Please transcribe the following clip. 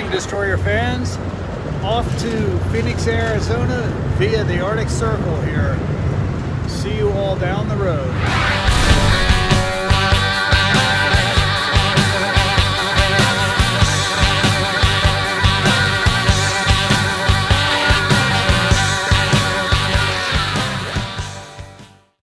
morning, Destroyer fans. Off to Phoenix, Arizona via the Arctic Circle here. See you all down the road.